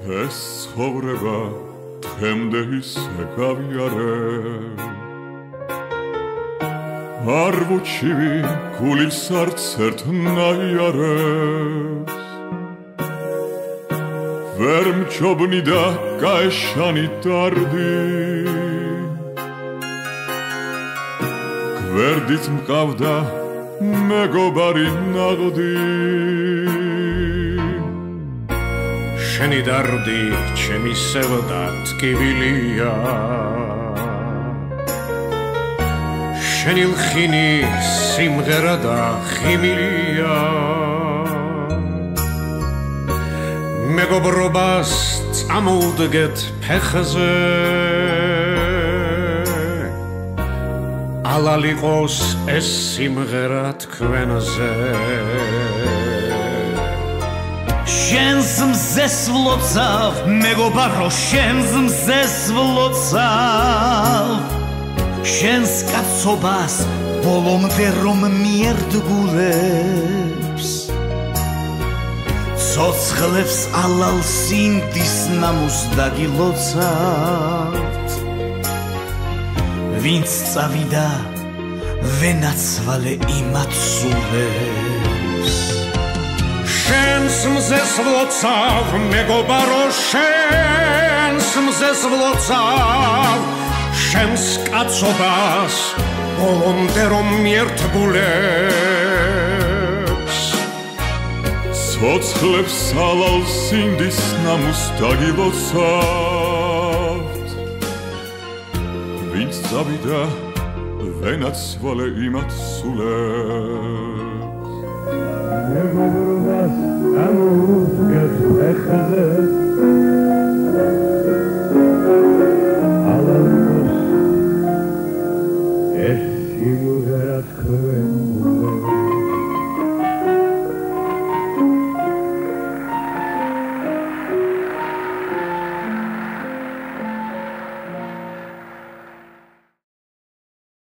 ეს ცხოვრება დღემდე ისე გავიარე არ ვუჩივი გულის არც ერთნაირად ვერ მჯობნი და გაეშანი დარდი გვერდით მყავდა მეგობარი ნაღდი შენი დარდი ჩემი სევდა ტკივილია შენი ლხინი სიმღერა და ხიმილია მეგობრობას წამოვდგეთ ფეხზე ალალიყოს ეს სიმღერა თქვენზე შენს მზეს ვლოცავ მეგობარო შენს მზეს ვლოცავ შენს კაცობას ბოლომდე რომ მიერდგულებს ცოცხლებს ალალ სინდის ნამუს დაგილოცავთ ვინც წავიდა ვენაცვალე იმაცულებს შენს მზეს ვლოცავ მეგობარო შენს მზეს ვლოცავ შენს კაცობას ბოლომდე რომ მიერდგულებს ცოცხლებს ალალ სინდის ნამუს დაგილოცავთ ვინც წავიდა ვენაცვალე იმაცულებს მეგობრობას ამოვდგეთ ფეხზე ალალიყოს ეს სიმღერა თქვენზე